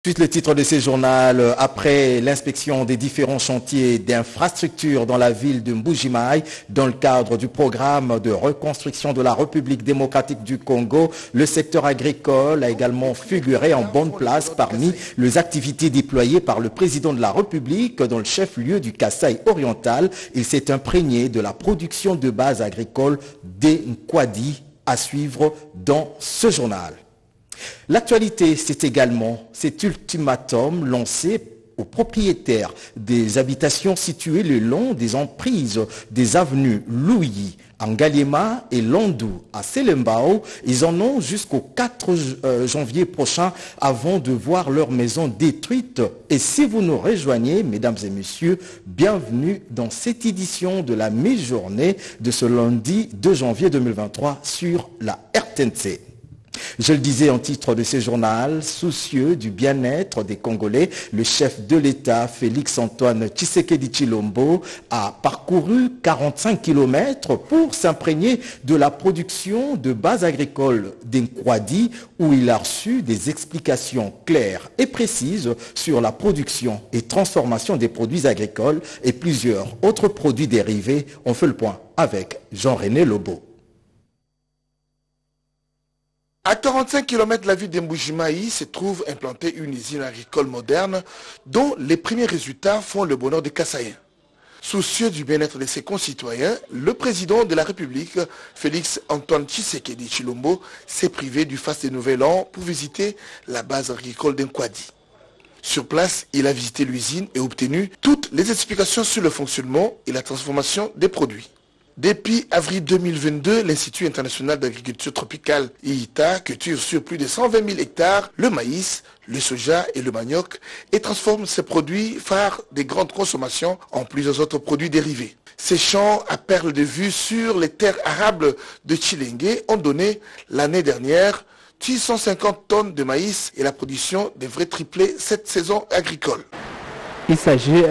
Suite le titre de ce journal, après l'inspection des différents chantiers d'infrastructures dans la ville de Mbuji-Mayi, dans le cadre du programme de reconstruction de la République démocratique du Congo, le secteur agricole a également figuré en bonne place parmi les activités déployées par le président de la République dans le chef-lieu du Kasaï oriental. Il s'est imprégné de la production de base agricole des Nkwadi à suivre dans ce journal. L'actualité, c'est également cet ultimatum lancé aux propriétaires des habitations situées le long des emprises des avenues Louis, Angaliema et Landou à Selembao. Ils en ont jusqu'au 4 janvier prochain avant de voir leur maison détruite. Et si vous nous rejoignez, mesdames et messieurs, bienvenue dans cette édition de la mi-journée de ce lundi 2 janvier 2023 sur la RTNC. Je le disais en titre de ce journal, soucieux du bien-être des Congolais, le chef de l'État, Félix-Antoine Tshisekedi Tshilombo, a parcouru 45 km pour s'imprégner de la production de base agricole d'Nkwadi, où il a reçu des explications claires et précises sur la production et transformation des produits agricoles et plusieurs autres produits dérivés. On fait le point avec Jean-René Lobo. À 45 km de la ville de Mbuji-Mayi se trouve implantée une usine agricole moderne dont les premiers résultats font le bonheur des Kassaïens. Soucieux du bien-être de ses concitoyens, le président de la République, Félix-Antoine Tshisekedi Tshilombo, s'est privé du faste de Nouvel An pour visiter la base agricole d'Nkwadi. Sur place, il a visité l'usine et obtenu toutes les explications sur le fonctionnement et la transformation des produits. Depuis avril 2022, l'Institut international d'agriculture tropicale IITA cultive sur plus de 120 000 hectares le maïs, le soja et le manioc et transforme ces produits phares des grandes consommations en plusieurs autres produits dérivés. Ces champs à perles de vue sur les terres arables de Tshilenge ont donné l'année dernière 650 tonnes de maïs et la production devrait tripler cette saison agricole. Il s'agit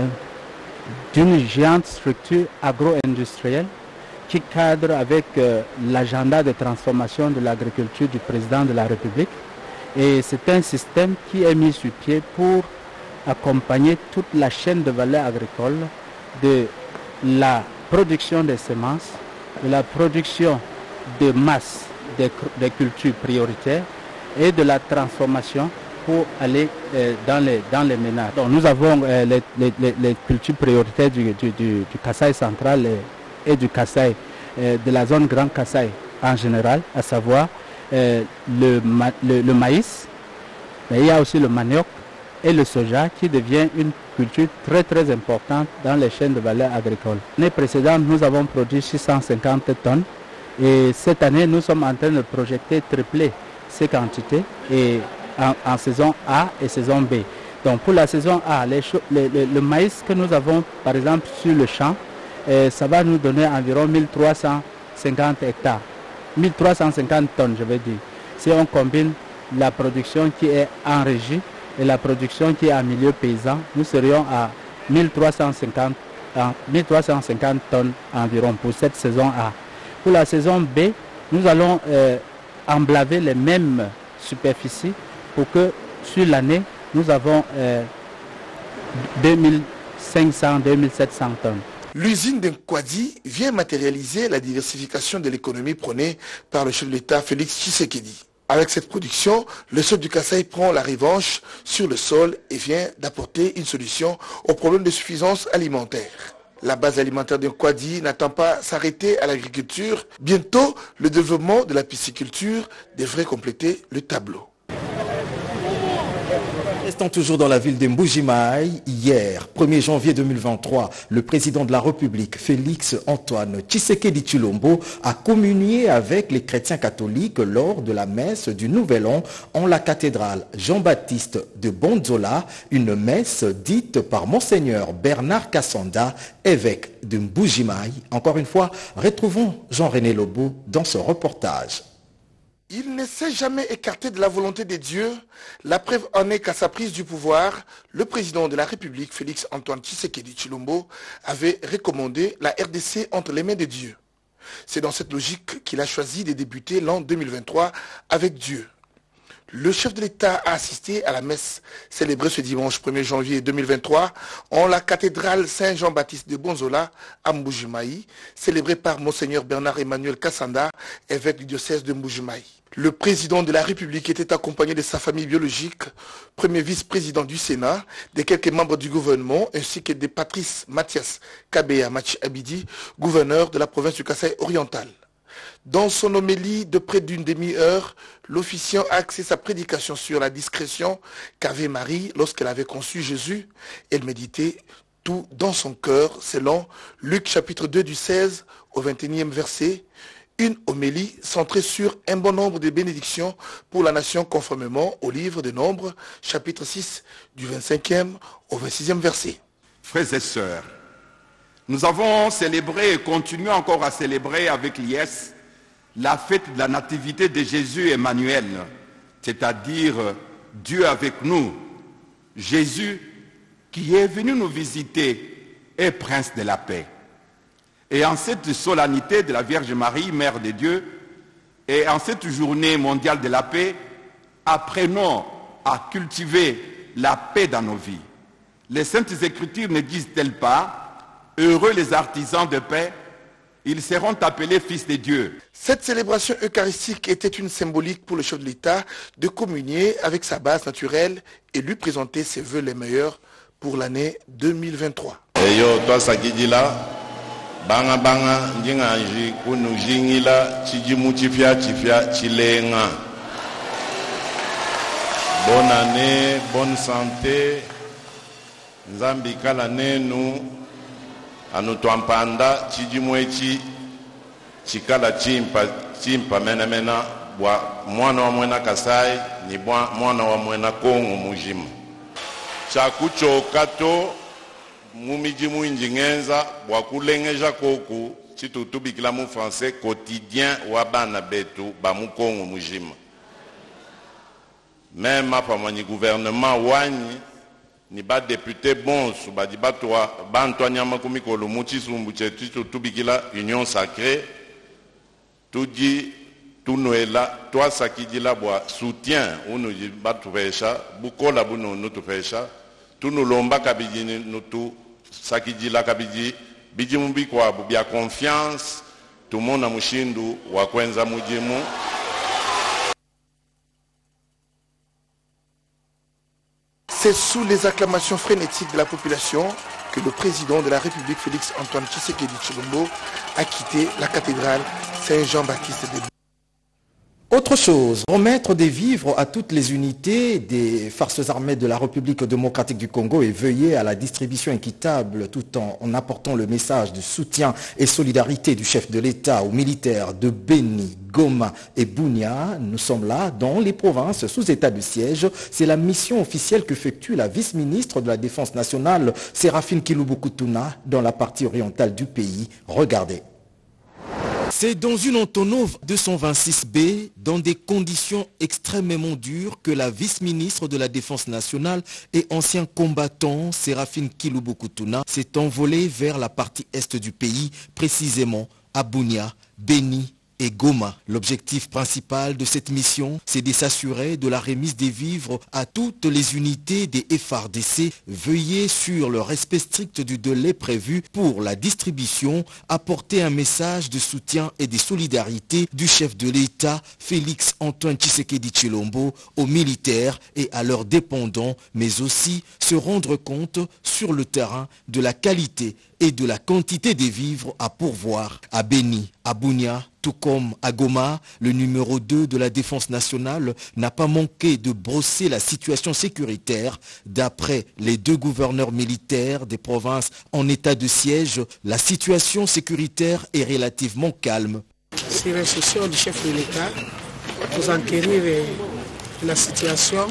d'une géante structure agro-industrielle qui cadre avec l'agenda de transformation de l'agriculture du président de la République. Et c'est un système qui est mis sur pied pour accompagner toute la chaîne de valeur agricole de la production des semences, de la production de masse des cultures prioritaires et de la transformation pour aller dans les ménages. Donc nous avons les cultures prioritaires du Kasaï central et du Kasaï, de la zone Grand Kasaï en général, à savoir le maïs, mais il y a aussi le manioc et le soja qui devient une culture très très importante dans les chaînes de valeur agricole. L'année précédente, nous avons produit 650 tonnes et cette année, nous sommes en train de projeter tripler ces quantités et en saison A et saison B. Donc pour la saison A, le maïs que nous avons par exemple sur le champ, ça va nous donner environ 1350 hectares, 1350 tonnes je veux dire. Si on combine la production qui est en régie et la production qui est en milieu paysan, nous serions à 1350 tonnes environ pour cette saison A. Pour la saison B, nous allons emblaver les mêmes superficies pour que sur l'année, nous avons 2500-2700 tonnes. L'usine d'Nkwadi vient matérialiser la diversification de l'économie prônée par le chef de l'État Félix Tshisekedi. Avec cette production, le sol du Kasaï prend la revanche sur le sol et vient d'apporter une solution au problème de suffisance alimentaire. La base alimentaire d'Nkwadi n'attend pas s'arrêter à l'agriculture. Bientôt, le développement de la pisciculture devrait compléter le tableau. Restons toujours dans la ville de Mbuji-Mayi. Hier, 1er janvier 2023, le président de la République, Félix-Antoine Tshisekedi Tshilombo, a communié avec les chrétiens catholiques lors de la messe du Nouvel An en la cathédrale Jean-Baptiste de Bonzola, une messe dite par Monseigneur Bernard Kassanda, évêque de Mbuji-Mayi. Encore une fois, retrouvons Jean-René Lobo dans ce reportage. Il ne s'est jamais écarté de la volonté de Dieu. La preuve en est qu'à sa prise du pouvoir, le président de la République, Félix-Antoine Tshisekedi Tshilombo, avait recommandé la RDC entre les mains de Dieu. C'est dans cette logique qu'il a choisi de débuter l'an 2023 avec Dieu. Le chef de l'État a assisté à la messe célébrée ce dimanche 1er janvier 2023 en la cathédrale Saint-Jean-Baptiste de Bonzola à Mbuji-Mayi, célébrée par Monseigneur Bernard-Emmanuel Kassanda, évêque du diocèse de Mbuji-Mayi. Le président de la République était accompagné de sa famille biologique, premier vice-président du Sénat, de quelques membres du gouvernement, ainsi que de Patrice Mathias Kabeya Machi Abidi, gouverneur de la province du Kasaï oriental. Dans son homélie de près d'une demi-heure, l'officiant a axé sa prédication sur la discrétion qu'avait Marie lorsqu'elle avait conçu Jésus. Elle méditait tout dans son cœur, selon Luc chapitre 2 du 16 au 21e verset. Une homélie centrée sur un bon nombre de bénédictions pour la nation conformément au livre des Nombres, chapitre 6 du 25e au 26e verset. Frères et sœurs, nous avons célébré et continuons encore à célébrer avec liesse la fête de la nativité de Jésus Emmanuel, c'est-à-dire Dieu avec nous. Jésus qui est venu nous visiter est prince de la paix. Et en cette solennité de la Vierge Marie, Mère de Dieu, et en cette journée mondiale de la paix, apprenons à cultiver la paix dans nos vies. Les Saintes Écritures ne disent-elles pas « Heureux les artisans de paix, ils seront appelés fils de Dieu ». Cette célébration eucharistique était une symbolique pour le chef de l'État de communier avec sa base naturelle et lui présenter ses vœux les meilleurs pour l'année 2023. Banga banga njinganji kunu jingila chijimu chifia chilenga. Bonne année, bonne santé. Nzambi kala nenu anutuampanda chijimu echi chikala chimpa mena bwa mwana wa mwena Kasai ni mwana wa mwena Kongo mujima. Chakucho kato mumiji mwinji ngenza bwakulengeja koku chitutubikila mu français quotidien wa bana betu ba mukongo mujima. Même apa mani gouvernement wani ni ba député bonsu ba di batwa bantu nyama kumikolo muchisumbu chetu tutubikila union sacrée tudi tunoela toi sakidila bwa soutien unu batuvesha bukola bunu nutuvesha tunulomba kabijini nutu sakidila kabiji biji mubikwa bya confiance tumona mushindu wa kwenza mujimu. C'est sous les acclamations frénétiques de la population que le président de la République Félix Antoine Tshisekedi Tshilombo a quitté la cathédrale Saint-Jean-Baptiste de Bonzola. Autre chose, remettre des vivres à toutes les unités des forces armées de la République démocratique du Congo et veiller à la distribution équitable tout en apportant le message de soutien et solidarité du chef de l'État aux militaires de Beni, Goma et Bunia. Nous sommes là dans les provinces sous état de siège. C'est la mission officielle qu'effectue la vice-ministre de la Défense nationale, Séraphine Kilubu-Kutuna, dans la partie orientale du pays. Regardez. C'est dans une Antonov 226B, dans des conditions extrêmement dures, que la vice-ministre de la Défense nationale et ancien combattant Séraphine Kilubu-Kutuna s'est envolée vers la partie est du pays, précisément à Bunia, Beni et Goma. L'objectif principal de cette mission, c'est de s'assurer de la remise des vivres à toutes les unités des FARDC, veiller sur le respect strict du délai prévu pour la distribution, apporter un message de soutien et de solidarité du chef de l'État, Félix Antoine Tshisekedi Tshilombo, aux militaires et à leurs dépendants, mais aussi se rendre compte sur le terrain de la qualité et de la quantité des vivres à pourvoir à Beni, à Bunia, tout comme à Goma. Le numéro 2 de la Défense nationale n'a pas manqué de brosser la situation sécuritaire. D'après les deux gouverneurs militaires des provinces en état de siège, la situation sécuritaire est relativement calme. Sur l'instruction du chef de l'État, pour enquérir la situation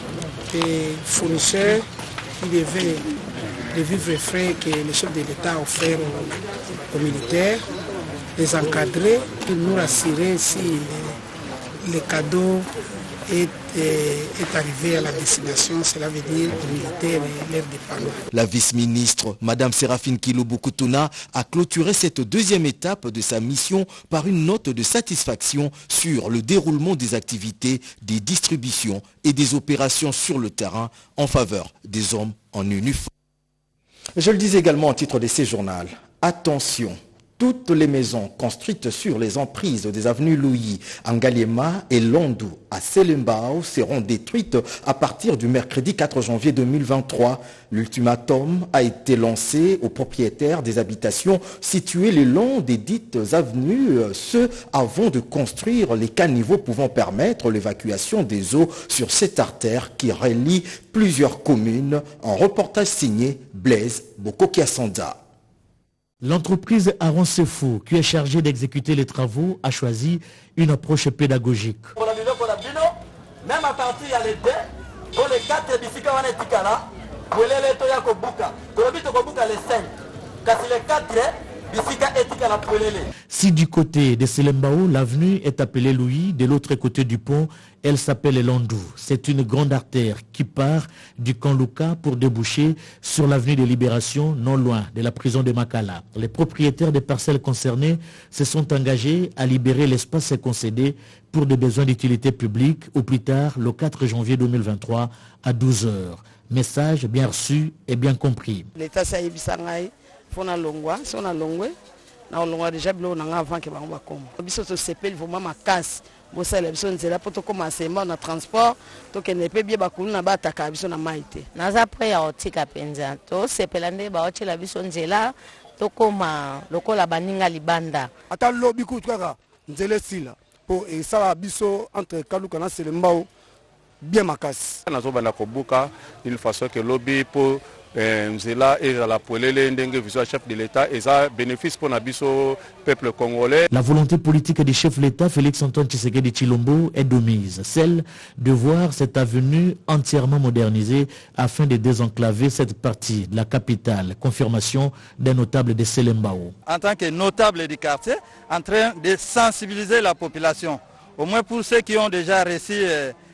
des fournisseurs qui devaient les vivres frais que le chef de l'État a offert aux militaires, les encadrer, pour nous rassurer si les cadeaux est arrivé à la destination, cela veut dire les militaires et leurs dépendants. La vice-ministre, Mme Séraphine Kilobukutuna, a clôturé cette deuxième étape de sa mission par une note de satisfaction sur le déroulement des activités, des distributions et des opérations sur le terrain en faveur des hommes en uniforme. Je le dis également en titre de ces journaux. Attention! Toutes les maisons construites sur les emprises des avenues Louis, Ngaliema et Londou à Selembao seront détruites à partir du mercredi 4 janvier 2023. L'ultimatum a été lancé aux propriétaires des habitations situées le long des dites avenues, ce avant de construire les caniveaux pouvant permettre l'évacuation des eaux sur cette artère qui relie plusieurs communes. En reportage signé Blaise Bokokiasanda. L'entreprise Aaron Sefou, qui est chargée d'exécuter les travaux, a choisi une approche pédagogique. Même à partir de l'été, pour les 4 bisika wana etikala, pour les to ya kobuka, tolobi to kobuka les 5. Kasi les 4 bisika etikala pour les. Si du côté de Selembao, l'avenue est appelée Louis, de l'autre côté du pont, elle s'appelle Londou. C'est une grande artère qui part du camp Luka pour déboucher sur l'avenue de Libération, non loin de la prison de Makala. Les propriétaires des parcelles concernées se sont engagés à libérer l'espace concédé pour des besoins d'utilité publique au plus tard le 4 janvier 2023 à 12 h. Message bien reçu et bien compris. L'État s'est ébisangaï, fona longwa, si on a longwe, na longwa déjà bilo na avant que ba koma. Biso to sepel vraiment ma casse. Bo sala biso nzela poto commencer na transport, to ke ne pe bien ba kuna ba taka biso na maite. Naza pre ya otika penza. To sepelande ba otela biso nzela to koma lokola baninga libanda. Ata lobi ku twaka nzela sila. Pour et ça biso entre Kaluka na Selembao bien makasi. Nazo bana kobuka d'une façon que lobby pour nzela et la polele ndenge viso chef de l'État et ça bénéfice pour nabiso peuple congolais. La volonté politique du chef de l'État Félix Antoine Tshisekedi Tshilombo est de mise, celle de voir cette avenue entièrement modernisée afin de désenclaver cette partie de la capitale. Confirmation d'un notable de Selembao. En tant que notable du quartier, en train de sensibiliser la population, au moins pour ceux qui ont déjà reçu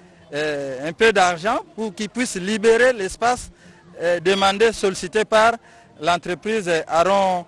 un peu d'argent pour qu'ils puissent libérer l'espace demandé, sollicité par l'entreprise Aaron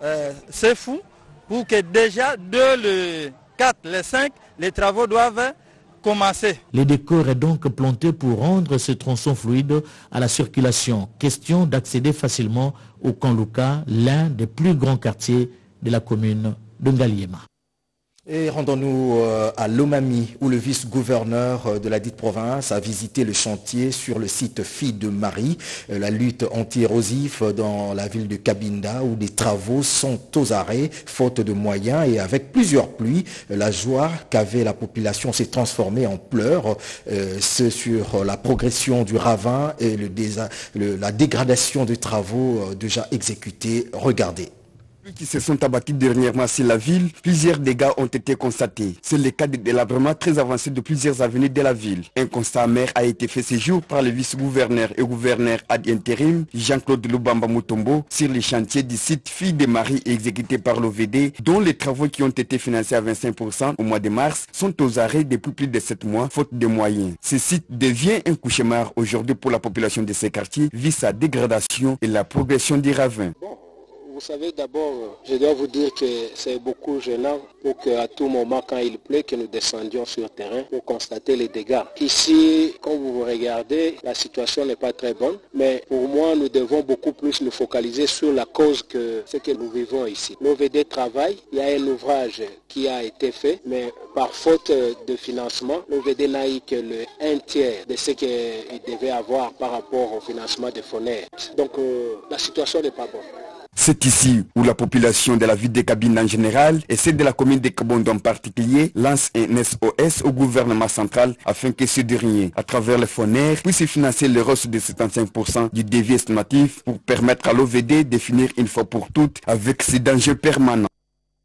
Sefou pour que déjà le 4, le 5, les travaux doivent commencer. Le décor est donc planté pour rendre ce tronçon fluide à la circulation. Question d'accéder facilement au camp Luka, l'un des plus grands quartiers de la commune de Ngaliema. Et rendons-nous à Lomami, où le vice-gouverneur de la dite province a visité le chantier sur le site Fille de Marie, la lutte anti-érosif dans la ville de Cabinda, où des travaux sont aux arrêts, faute de moyens et avec plusieurs pluies. La joie qu'avait la population s'est transformée en pleurs. C'est sur la progression du ravin et la dégradation des travaux déjà exécutés. Regardez. Qui se sont abattus dernièrement sur la ville, plusieurs dégâts ont été constatés. C'est le cas de délabrement très avancé de plusieurs avenues de la ville. Un constat amer a été fait ce jour par le vice-gouverneur et gouverneur ad intérim Jean-Claude Lubamba Mutombo sur les chantiers du site Fille de Marie exécuté par l'OVD, dont les travaux qui ont été financés à 25% au mois de mars sont aux arrêts depuis plus de 7 mois, faute de moyens. Ce site devient un cauchemar aujourd'hui pour la population de ces quartiers, vu sa dégradation et la progression des ravins. Vous savez, d'abord, je dois vous dire que c'est beaucoup gênant pour qu'à tout moment, quand il pleut, que nous descendions sur le terrain pour constater les dégâts. Ici, quand vous regardez, la situation n'est pas très bonne, mais pour moi, nous devons beaucoup plus nous focaliser sur la cause que ce que nous vivons ici. L'OVD travaille, il y a un ouvrage qui a été fait, mais par faute de financement, l'OVD n'a eu que le 1/3 de ce qu'il devait avoir par rapport au financement des FONER. Donc, la situation n'est pas bonne. C'est ici où la population de la ville de Cabinda en général et celle de la commune de Kabondo en particulier lance un SOS au gouvernement central afin que ce dernier, à travers les FONER, puisse financer le reste de 75% du devis estimatif pour permettre à l'OVD de finir une fois pour toutes avec ces dangers permanents.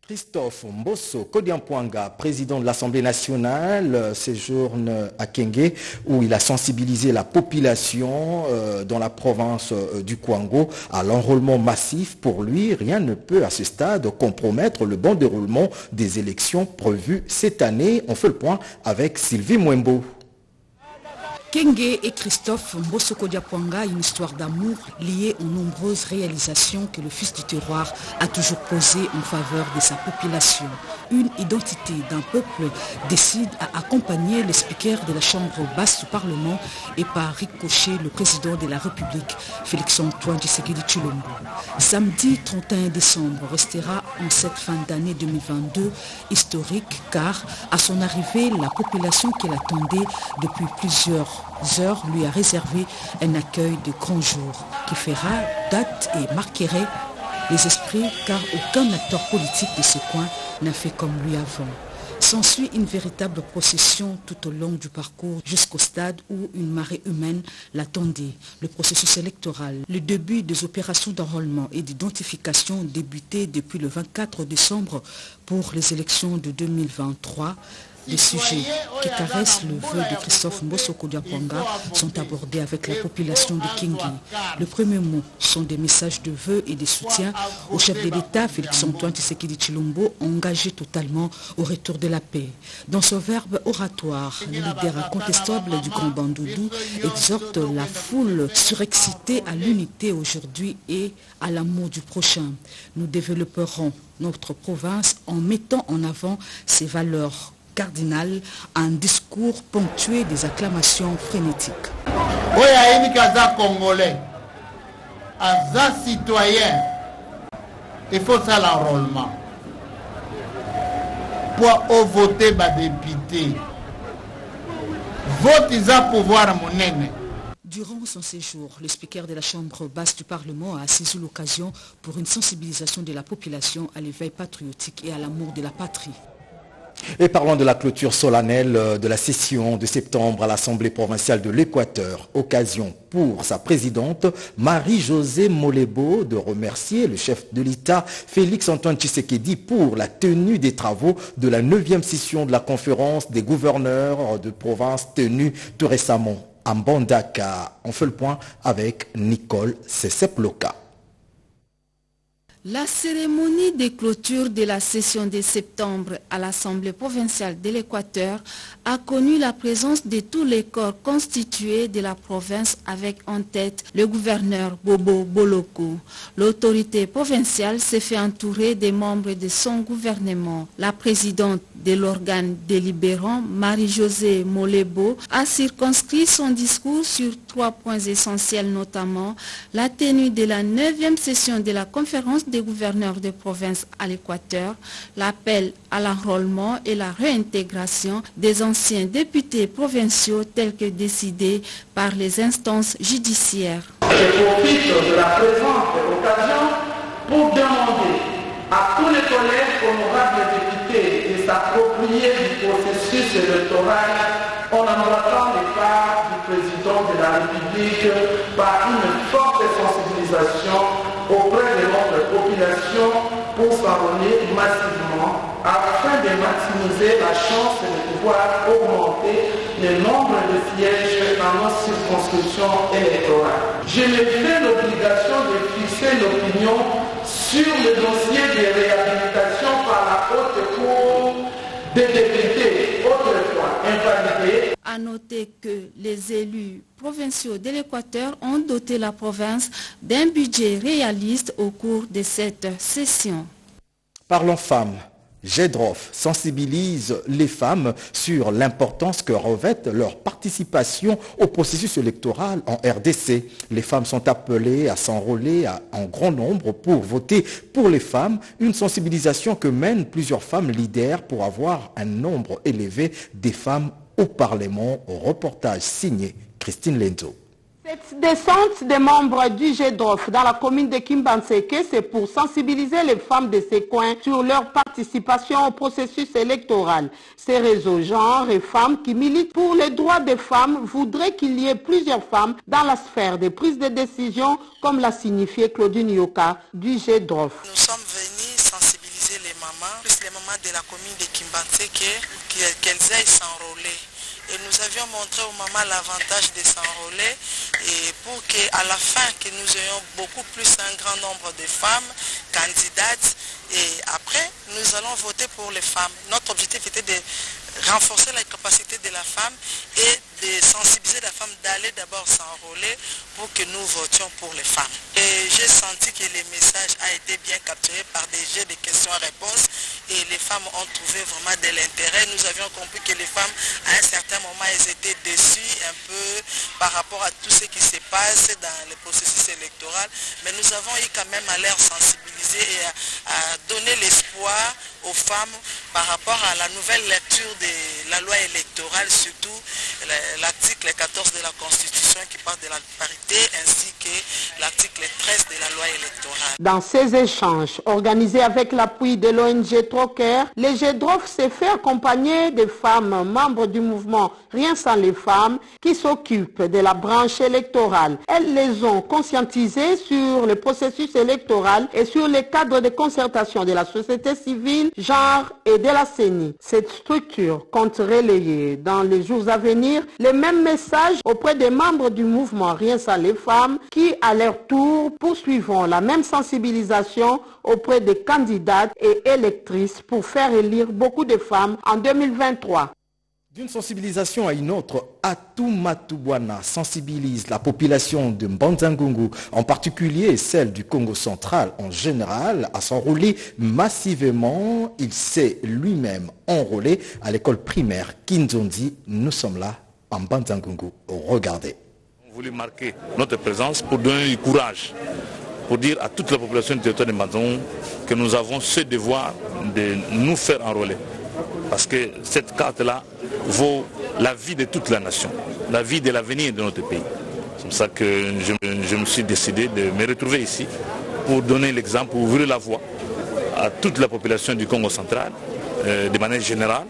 Christophe Mbosso Kodiampouanga, président de l'Assemblée nationale, séjourne à Kenge où il a sensibilisé la population dans la province du Kwango à l'enrôlement massif. Pour lui, rien ne peut à ce stade compromettre le bon déroulement des élections prévues cette année. On fait le point avec Sylvie Mwembo. Kenge et Christophe Mbosso Kodiampouanga, une histoire d'amour liée aux nombreuses réalisations que le fils du terroir a toujours posées en faveur de sa population. Une identité d'un peuple décide à accompagner le speaker de la Chambre basse du Parlement et par ricochet le président de la République, Félix-Antoine Tshisekedi Tshilombo. Samedi 31 décembre restera en cette fin d'année 2022 historique car à son arrivée, la population qui l'attendait depuis plusieurs heures lui a réservé un accueil de grand jour qui fera date et marquerait les esprits car aucun acteur politique de ce coin n'a fait comme lui avant. S'ensuit une véritable procession tout au long du parcours jusqu'au stade où une marée humaine l'attendait. Le processus électoral, le début des opérations d'enrôlement et d'identification débuté depuis le 24 décembre pour les élections de 2023. Les sujets qui caressent le vœu de Christophe Mbosso Kodiampouanga sont abordés avec la population de Kenge. Le premier mot sont des messages de vœux et de soutien au chef de l'État, Félix-Antoine Tshisekedi Tshilombo, engagé totalement au retour de la paix. Dans son verbe oratoire, le leader incontestable du Grand Bandoudou exhorte la foule surexcitée à l'unité aujourd'hui et à l'amour du prochain. Nous développerons notre province en mettant en avant ses valeurs cardinal, un discours ponctué des acclamations frénétiques. Oya congolais, aza citoyen, il faut ça l'enrôlement. Pour voter ma député, vote isa pouvoir monene. Durant son séjour, le speaker de la Chambre basse du Parlement a saisi l'occasion pour une sensibilisation de la population à l'éveil patriotique et à l'amour de la patrie. Et parlons de la clôture solennelle de la session de septembre à l'Assemblée provinciale de l'Équateur. Occasion pour sa présidente Marie-Josée Molebo de remercier le chef de l'État Félix-Antoine Tshisekedi pour la tenue des travaux de la 9e session de la conférence des gouverneurs de province tenue tout récemment à Mbandaka. On fait le point avec Nicole Seseploka. La cérémonie de clôture de la session de septembre à l'Assemblée provinciale de l'Équateur a connu la présence de tous les corps constitués de la province avec en tête le gouverneur Bobo Boloko. L'autorité provinciale s'est fait entourer des membres de son gouvernement. La présidente de l'organe délibérant, Marie-Josée Molebo, a circonscrit son discours sur 3 points essentiels, notamment la tenue de la 9e session de la conférence des gouverneurs de province à l'Équateur, l'appel à l'enrôlement et la réintégration des anciens députés provinciaux tels que décidés par les instances judiciaires. Je profite de la présente occasion pour demander à tous les collègues honorables députés de s'approprier du processus électoral en emboîtant les pas du président de la République par une forte sensibilisation auprès de notre population pour s'enrôler massivement afin de maximiser la chance de pouvoir augmenter le nombre de sièges dans nos circonscriptions électorales. Je me fais l'obligation de fixer l'opinion sur le dossier de réhabilitation par la haute cour des députés autrefois invalidés. À noter que les élus provinciaux de l'Équateur ont doté la province d'un budget réaliste au cours de cette session. Parlons femmes. GEDROF sensibilise les femmes sur l'importance que revêt leur participation au processus électoral en RDC. Les femmes sont appelées à s'enrôler en grand nombre pour voter pour les femmes, une sensibilisation que mènent plusieurs femmes leaders pour avoir un nombre élevé des femmes au Parlement. Reportage signé Christine Lenzo. Cette descente des membres du GEDROF dans la commune de Kimbanseke, c'est pour sensibiliser les femmes de ces coins sur leur participation au processus électoral. Ces réseaux genre et femmes qui militent pour les droits des femmes voudraient qu'il y ait plusieurs femmes dans la sphère des prises de décision, comme l'a signifié Claudine Yoka du GEDROF. Nous sommes venus sensibiliser les mamans mamans de la commune de Kimbanseke qu'elles aillent s'enrôler. Et nous avions montré aux mamans l'avantage de s'enrôler et pour qu'à la fin que nous ayons beaucoup plus un grand nombre de femmes candidates et après nous allons voter pour les femmes. Notre objectif était de renforcer la capacité de la femme et de sensibiliser la femme d'aller d'abord s'enrôler pour que nous votions pour les femmes. Et j'ai senti que le message a été bien capturé par des jeux de questions-réponses et les femmes ont trouvé vraiment de l'intérêt. Nous avions compris que les femmes, à un certain moment, elles étaient déçues un peu par rapport à tout ce qui se passe dans le processus électoral, mais nous avons eu quand même à les sensibiliser et à donner l'espoir aux femmes par rapport à la nouvelle lecture de la loi électorale, surtout l'article 14 de la Constitution qui parle de la parité ainsi que l'article 13 de la loi électorale. Dans ces échanges organisés avec l'appui de l'ONG Trocker, les GEDROF s'est fait accompagner des femmes membres du mouvement Rien sans les femmes qui s'occupent de la branche électorale. Elles les ont conscientisées sur le processus électoral et sur les cadres de concertation de la société civile, genre et de la CENI. Cette structure compte relayer dans les jours à venir les mêmes messages auprès des membres du mouvement Rien sans les femmes qui, à leur tour, poursuivront la même sensibilisation auprès des candidates et électrices pour faire élire beaucoup de femmes en 2023. D'une sensibilisation à une autre, Atumatubwana sensibilise la population de Mbanzangungu, en particulier celle du Congo central en général, à s'enrôler massivement. Il s'est lui-même enrôlé à l'école primaire Kinzondi. Nous sommes là en Mbanzangungu. Regardez. On voulait marquer notre présence pour donner du courage, pour dire à toute la population du territoire de Mbanzangungu que nous avons ce devoir de nous faire enrôler. Parce que cette carte-là vaut la vie de toute la nation, la vie de l'avenir de notre pays. C'est pour ça que je me suis décidé de me retrouver ici pour donner l'exemple, pour ouvrir la voie à toute la population du Congo central, de manière générale,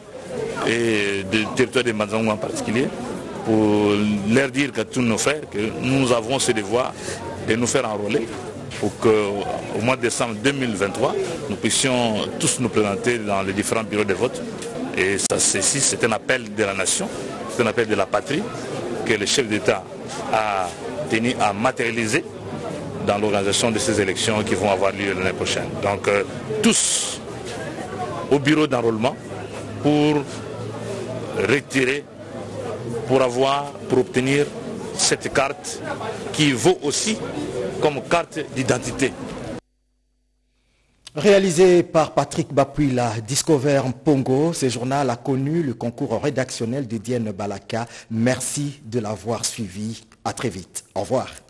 et du territoire de Mbanzangungu en particulier, pour leur dire qu'à tous nos frères que nous avons ce devoir de nous faire enrôler pour qu'au mois de décembre 2023, nous puissions tous nous présenter dans les différents bureaux de vote. Et ça, c'est un appel de la nation, c'est un appel de la patrie que le chef d'État a tenu à matérialiser dans l'organisation de ces élections qui vont avoir lieu l'année prochaine. Donc tous au bureau d'enrôlement pour retirer, pour obtenir cette carte qui vaut aussi comme carte d'identité. Réalisé par Patrick Bapuila, Discover Pongo, ce journal a connu le concours rédactionnel de Diène Balaka. Merci de l'avoir suivi. À très vite. Au revoir.